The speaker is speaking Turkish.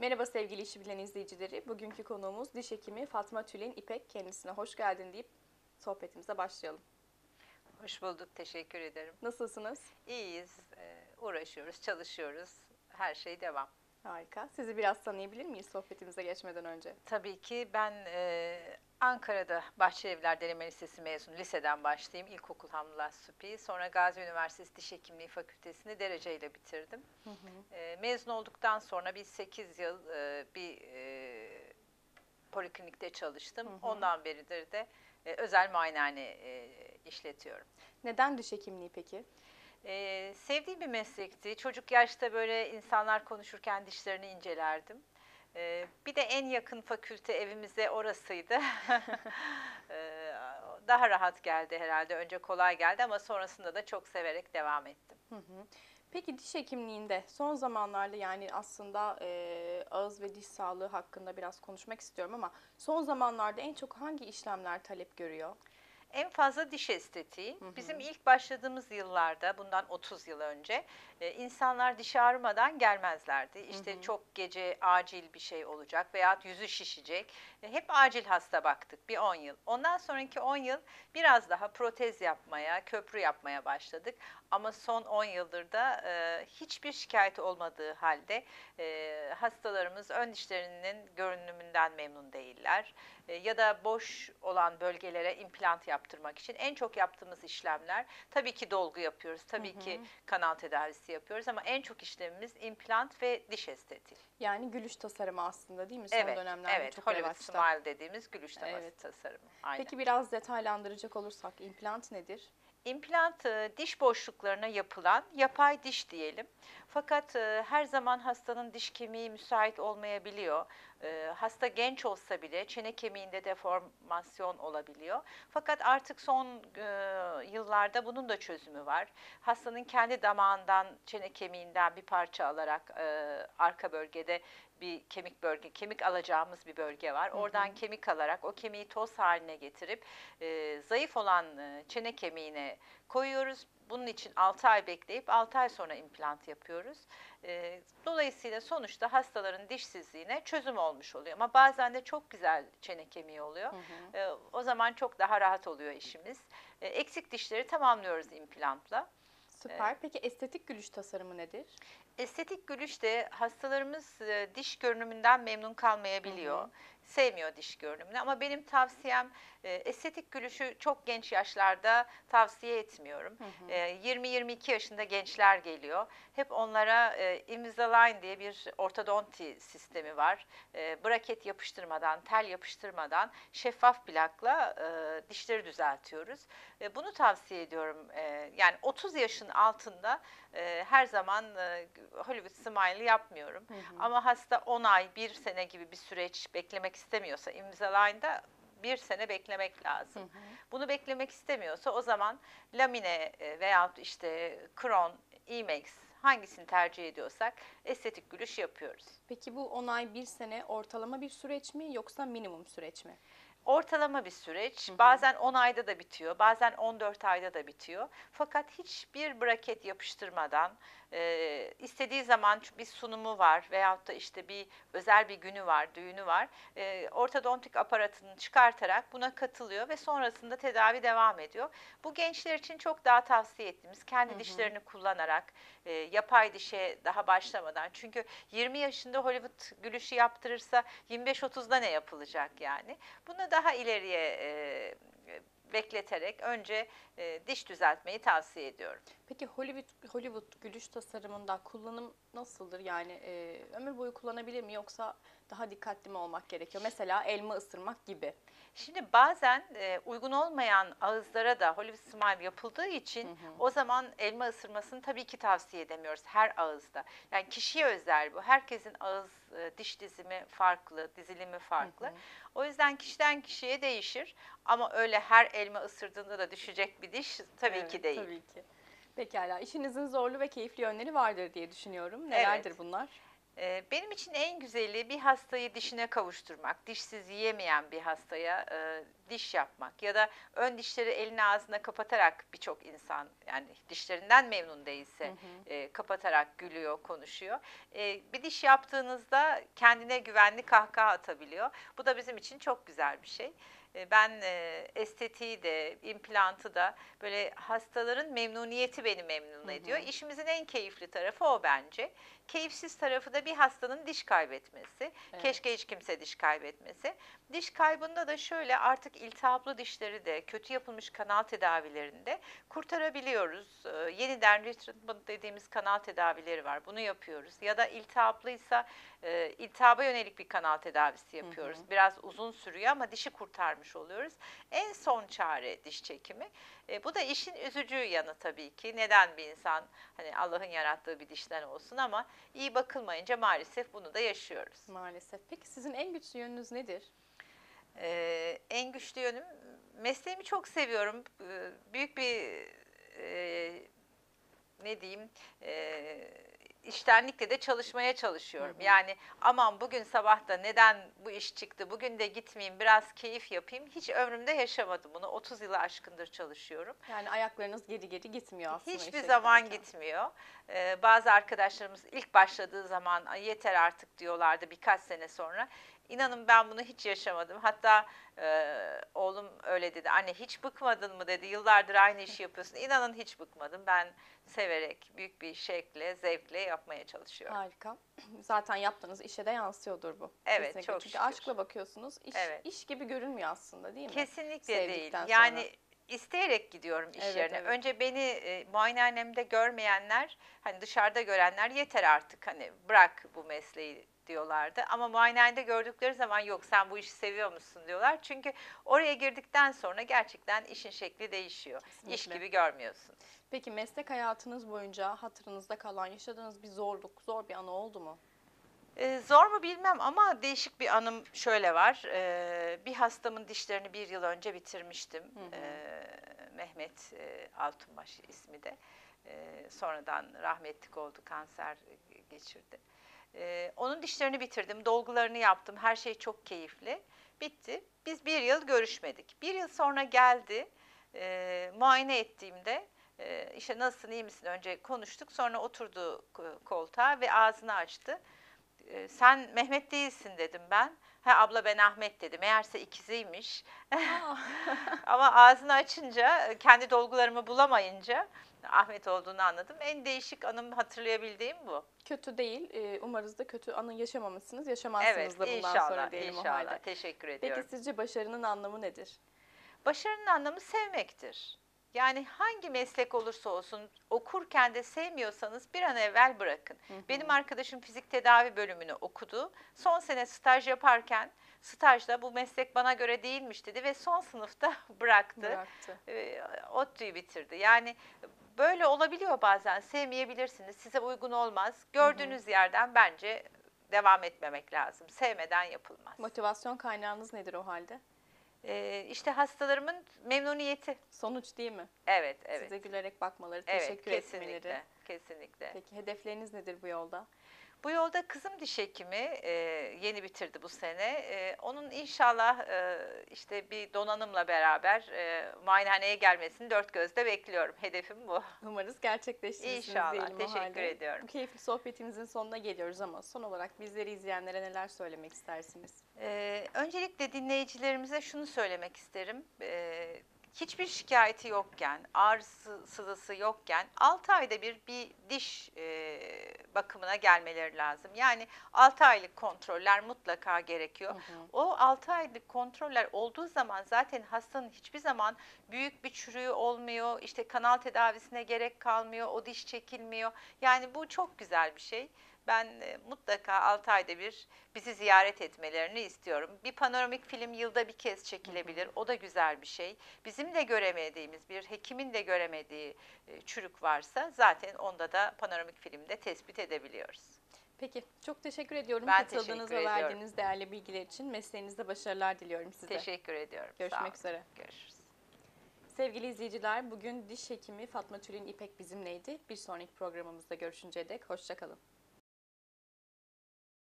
Merhaba sevgili İşi Bilen izleyicileri. Bugünkü konuğumuz diş hekimi Fatma Tülin İpek. Kendisine hoş geldin deyip sohbetimize başlayalım. Hoş bulduk, teşekkür ederim. Nasılsınız? İyiyiz, uğraşıyoruz, çalışıyoruz. Her şey devam. Harika. Sizi biraz tanıyabilir miyiz sohbetimize geçmeden önce? Tabii ki ben Ankara'da Bahçelievler Deneme Lisesi mezunu, liseden başlayayım. İlkokul Hamdullah Sübhi. Sonra Gazi Üniversitesi Diş Hekimliği Fakültesini dereceyle bitirdim. Hı hı. Mezun olduktan sonra bir 8 yıl bir poliklinikte çalıştım. Hı hı. Ondan beridir de özel muayenehane işletiyorum. Neden diş hekimliği peki? Sevdiğim bir meslekti. Çocuk yaşta böyle insanlar konuşurken dişlerini incelerdim. Bir de en yakın fakülte evimize orasıydı. Ee, Daha rahat geldi herhalde. Önce kolay geldi ama sonrasında da çok severek devam ettim. Hı hı. Peki diş hekimliğinde son zamanlarda yani aslında ağız ve diş sağlığı hakkında biraz konuşmak istiyorum ama son zamanlarda en çok hangi işlemler talep görüyor? En fazla diş estetiği. Hı Bizim hı. ilk başladığımız yıllarda, bundan 30 yıl önce, insanlar diş ağrımadan gelmezlerdi. Hı İşte hı. çok gece acil bir şey olacak veya yüzü şişecek. Hep acil hasta baktık bir 10 yıl. Ondan sonraki 10 yıl biraz daha protez yapmaya, köprü yapmaya başladık. Ama son 10 yıldır da hiçbir şikayeti olmadığı halde hastalarımız ön dişlerinin görünümünden memnun değiller. Ya da boş olan bölgelere implant yaptırmak için en çok yaptığımız işlemler, tabii ki dolgu yapıyoruz, Hı tabii ki hı. kanal tedavisi yapıyoruz ama en çok işlemimiz implant ve diş estetiği. Yani gülüş tasarımı aslında değil mi? Son Evet, dönemlerde evet, çok Hollywood revaçta. Smile dediğimiz gülüş Evet. tasarımı, aynen. Peki biraz detaylandıracak olursak implant nedir? İmplant diş boşluklarına yapılan yapay diş diyelim. Fakat her zaman hastanın diş kemiği müsait olmayabiliyor. Hasta genç olsa bile çene kemiğinde deformasyon olabiliyor. Fakat artık son yıllarda bunun da çözümü var. Hastanın kendi damağından, çene kemiğinden bir parça alarak arka bölgede bir kemik alacağımız bir bölge var. Hı Oradan hı. kemik alarak o kemiği toz haline getirip zayıf olan çene kemiğine koyuyoruz. Bunun için 6 ay bekleyip 6 ay sonra implant yapıyoruz. Dolayısıyla sonuçta hastaların dişsizliğine çözüm olmuş oluyor. Ama bazen de çok güzel çene kemiği oluyor. Hı hı. O zaman çok daha rahat oluyor işimiz. Eksik dişleri tamamlıyoruz implantla. Süper. Peki estetik gülüş tasarımı nedir? Estetik gülüşte hastalarımız diş görünümünden memnun Hı kalmayabiliyor. hı. Sevmiyor diş görünümünü ama benim tavsiyem estetik gülüşü çok genç yaşlarda tavsiye etmiyorum. Hı hı. 20-22 yaşında gençler geliyor. Hep onlara Invisalign diye bir ortodonti sistemi var. Braket yapıştırmadan, tel yapıştırmadan şeffaf plakla dişleri düzeltiyoruz. Bunu tavsiye ediyorum. Yani 30 yaşın altında her zaman Hollywood Smile yapmıyorum. Hı hı. Ama hasta 10 ay, 1 sene gibi bir süreç beklemek istemiyorsa Invisalign'da 1 sene beklemek Hı lazım. hı. Bunu beklemek istemiyorsa o zaman lamine veyahut işte Kron, E-Max hangisini tercih ediyorsak estetik gülüş yapıyoruz. Peki bu 10 ay bir sene ortalama bir süreç mi yoksa minimum süreç mi? Ortalama bir süreç. Hı hı. Bazen 10 ayda da bitiyor, bazen 14 ayda da bitiyor. Fakat hiçbir braket yapıştırmadan istediği zaman bir sunumu var veyahut da işte bir özel bir günü var, düğünü var. Ortodontik aparatını çıkartarak buna katılıyor ve sonrasında tedavi devam ediyor. Bu gençler için çok daha tavsiye ettiğimiz Hı kendi hı. dişlerini kullanarak yapay dişe daha başlamadan. Çünkü 20 yaşında Hollywood gülüşü yaptırırsa 25-30'da ne yapılacak yani? Bunu daha ileriye bekleterek önce diş düzeltmeyi tavsiye ediyorum. Peki Hollywood gülüş tasarımında kullanım nasıldır? Yani ömür boyu kullanabilir mi yoksa daha dikkatli mi olmak gerekiyor? Mesela elma ısırmak gibi. Şimdi bazen uygun olmayan ağızlara da Hollywood Smile yapıldığı Hı için hı. o zaman elma ısırmasını tabii ki tavsiye edemiyoruz her ağızda. Yani kişiye özel bu. Herkesin ağız diş dizimi farklı, dizilimi Hı farklı. hı. O yüzden kişiden kişiye değişir. Ama öyle her elma ısırdığında da düşecek bir diş tabii ki Evet, değil. tabii ki. Pekala. İşinizin zorlu ve keyifli yönleri vardır diye düşünüyorum. Evet. Nelerdir bunlar? Benim için en güzeli bir hastayı dişine kavuşturmak, dişsiz yiyemeyen bir hastaya diş yapmak ya da ön dişleri elini ağzına kapatarak birçok insan yani dişlerinden memnun Hı değilse hı. kapatarak gülüyor, konuşuyor. Bir diş yaptığınızda kendine güvenli kahkaha atabiliyor. Bu da bizim için çok güzel bir şey. Ben estetiği de, implantı da böyle hastaların memnuniyeti beni memnun Hı ediyor. hı. İşimizin en keyifli tarafı o bence. Keyifsiz tarafı da bir hastanın diş kaybetmesi. Keşke Evet. hiç kimse diş kaybetmese. Diş kaybında da şöyle artık iltihaplı dişleri de kötü yapılmış kanal tedavilerinde kurtarabiliyoruz. Yeniden retreatment dediğimiz kanal tedavileri var. Bunu yapıyoruz. Ya da iltihaplıysa iltihaba yönelik bir kanal tedavisi Hı yapıyoruz. hı. Biraz uzun sürüyor ama dişi kurtarmış oluyoruz. En son çare diş çekimi. Bu da işin üzücü yanı tabii ki. Neden bir insan hani Allah'ın yarattığı bir dişten olsun ama iyi bakılmayınca maalesef bunu da yaşıyoruz. Maalesef. Peki sizin en güçlü yönünüz nedir? En güçlü yönüm mesleğimi çok seviyorum. Büyük bir ne diyeyim içtenlikle de çalışmaya Hı çalışıyorum. hı. Yani aman bugün sabah da neden bu iş çıktı, bugün de gitmeyeyim, biraz keyif yapayım. Hiç ömrümde yaşamadım bunu. 30 yılı aşkındır çalışıyorum. Yani ayaklarınız geri geri gitmiyor aslında Hiçbir işe zaman giderken. gitmiyor. Bazı arkadaşlarımız ilk başladığı zaman "Ay yeter artık" diyorlardı birkaç sene sonra. İnanın ben bunu hiç yaşamadım. Hatta oğlum öyle dedi. "Anne hiç bıkmadın mı?" dedi. "Yıllardır aynı işi yapıyorsun." İnanın hiç bıkmadım. Ben severek, büyük bir şevkle, zevkle yapmaya çalışıyorum. Harika. Zaten yaptığınız işe de yansıyordur bu. Evet, Kesinlikle. çok Çünkü şükür. aşkla bakıyorsunuz. İş, Evet. iş gibi görünmüyor aslında, değil mi? Kesinlikle değil. Sevdikten sonra. Yani isteyerek gidiyorum iş Evet, yerine. evet. Önce beni muayenehanemde görmeyenler, hani dışarıda görenler yeter artık hani bırak bu mesleği diyorlardı. Ama muayenehanede gördükleri zaman yok sen bu işi seviyor musun diyorlar. Çünkü oraya girdikten sonra gerçekten işin şekli değişiyor. İş Kesinlikle. gibi görmüyorsun. Peki meslek hayatınız boyunca hatırınızda kalan, yaşadığınız bir zorluk, zor bir anı oldu mu? Zor mu bilmem ama değişik bir anım şöyle var. Bir hastamın dişlerini bir yıl önce bitirmiştim. Hı hı. Mehmet Altunbaş ismi de. Sonradan rahmetlik oldu, kanser geçirdi. Onun dişlerini bitirdim, dolgularını yaptım. Her şey çok keyifli. Bitti. Biz bir yıl görüşmedik. Bir yıl sonra geldi. Muayene ettiğimde işte nasılsın, iyi misin? Önce konuştuk. Sonra oturdu koltuğa ve ağzını açtı. Sen Mehmet değilsin dedim ben. Ha abla ben Ahmet dedi. Meğerse ikiziymiş. Aa. Ama ağzını açınca kendi dolgularımı bulamayınca Ahmet olduğunu anladım. En değişik anım hatırlayabildiğim bu. Kötü değil. Umarız da kötü anı yaşamamışsınız. Evet, Yaşamazsınız da bundan sonra inşallah, diyelim o inşallah. halde. Teşekkür Peki ediyorum. sizce başarının anlamı nedir? Başarının anlamı sevmektir. Yani hangi meslek olursa olsun okurken de sevmiyorsanız bir an evvel bırakın. Hı Benim hı. arkadaşım fizik tedavi bölümünü okudu. Son sene staj yaparken stajda bu meslek bana göre değilmiş dedi ve son sınıfta bıraktı. Bıraktı. ODTÜ'yü bitirdi. Yani böyle olabiliyor bazen. Sevmeyebilirsiniz. Size uygun olmaz. Hı hı. Gördüğünüz yerden bence devam etmemek lazım. Sevmeden yapılmaz. Motivasyon kaynağınız nedir o halde? İşte hastalarımın memnuniyeti. Sonuç değil mi? Evet, evet. Size gülerek bakmaları, Evet, teşekkür etmeleri. kesinlikle, kesinlikle. Peki hedefleriniz nedir bu yolda? Bu yolda kızım diş hekimi yeni bitirdi bu sene. Onun inşallah işte bir donanımla beraber muayenehaneye gelmesini dört gözle bekliyorum. Hedefim bu. Umarız gerçekleştirirsiniz İnşallah. diyelim o Teşekkür halde. ediyorum. Bu keyifli sohbetimizin sonuna geliyoruz ama son olarak bizleri izleyenlere neler söylemek istersiniz? Öncelikle dinleyicilerimize şunu söylemek isterim. Hiçbir şikayeti yokken, ağrısı, sızısı yokken 6 ayda bir diş bakımına gelmeleri lazım. Yani 6 aylık kontroller mutlaka gerekiyor. Hı hı. O 6 aylık kontroller olduğu zaman zaten hastanın hiçbir zaman büyük bir çürüğü olmuyor. İşte kanal tedavisine gerek kalmıyor, o diş çekilmiyor. Yani bu çok güzel bir şey. Ben mutlaka 6 ayda bir bizi ziyaret etmelerini istiyorum. Bir panoramik film yılda bir kez çekilebilir. O da güzel bir şey. Bizim de göremediğimiz, bir hekimin de göremediği çürük varsa zaten onda da panoramik filmde tespit edebiliyoruz. Peki, çok teşekkür ediyorum Ben katıldığınız teşekkür ve ediyorum. verdiğiniz değerli bilgiler için. Mesleğinizde başarılar diliyorum size. Teşekkür ediyorum. Sağ Görüşmek olun. üzere. Görüşürüz. Sevgili izleyiciler, bugün diş hekimi Fatma Tülin İpek bizimleydi. Bir sonraki programımızda görüşünceye dek hoşça kalın.